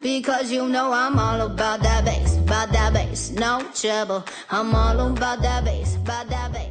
Because you know I'm all about that bass, no trouble. I'm all about that bass,